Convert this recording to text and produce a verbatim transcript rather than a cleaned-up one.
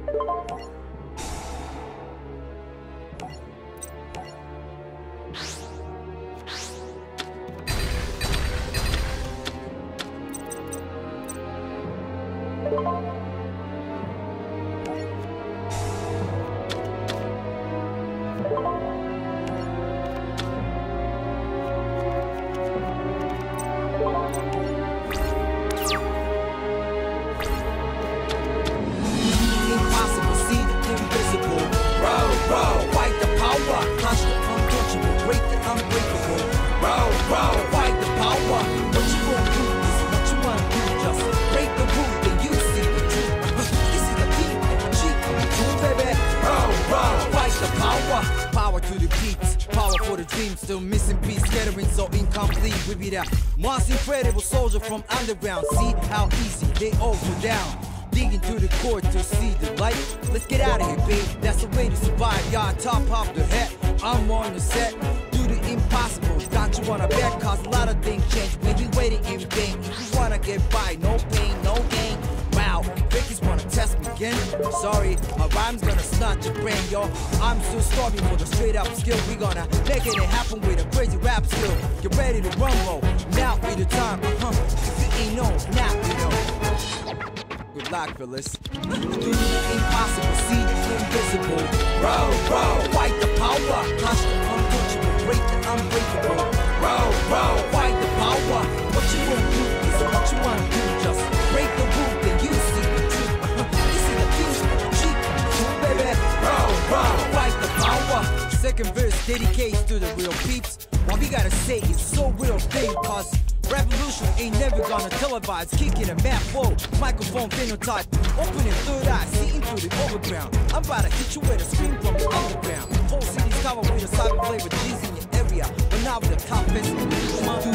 Most incredible soldier from underground. See how easy they all go down. Dig into the core to see the light. Let's get out of here, babe. That's the way to survive. Y'all on top of the head. I'm on the set. Do the impossible. Got you on a bet, cause a lot of things change. We be waiting in vain. If you wanna get by, no pain, no gain. Wow, Ricky's wanna test me again. Sorry, my rhyme's gonna snatch your brain, yo. I'm still starving for the straight up skill. We gonna make it happen with a crazy rap skill. Get ready to rumble. Now be the time, huh? If you ain't know, now you know. Good luck, Phyllis. Do the impossible, see the invisible. Row, row, fight the power. Touch the untouchable, break the unbreakable. Row, row, fight the power. What you wanna do is what you wanna do. Just break the rule, then you see the truth. This is the fuse, cheap, baby. Row, row, fight the power. Second verse dedicates to the real peeps. What we gotta say is so real thing, cause revolution ain't never gonna televise. Kicking a map flow, microphone phenotype. Opening third eye, see into the overground. I'm about to hit you with a scream from the underground. Whole city's covered with a cyber flavor, G's in your area, but not with the top fence.